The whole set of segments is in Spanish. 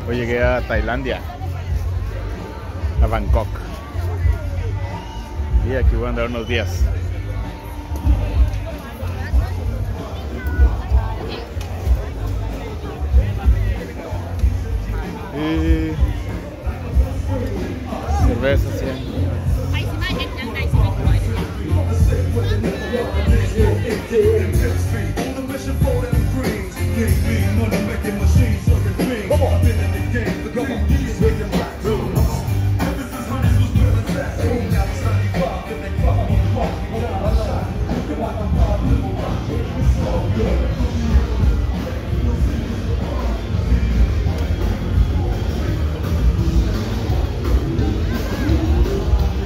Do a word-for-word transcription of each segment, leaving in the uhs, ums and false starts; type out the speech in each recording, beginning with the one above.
Hoy llegué a Tailandia, a Bangkok, y aquí voy a andar unos días. Y cerveza, sí.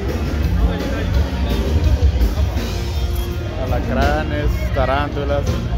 Alacranes, tarántulas.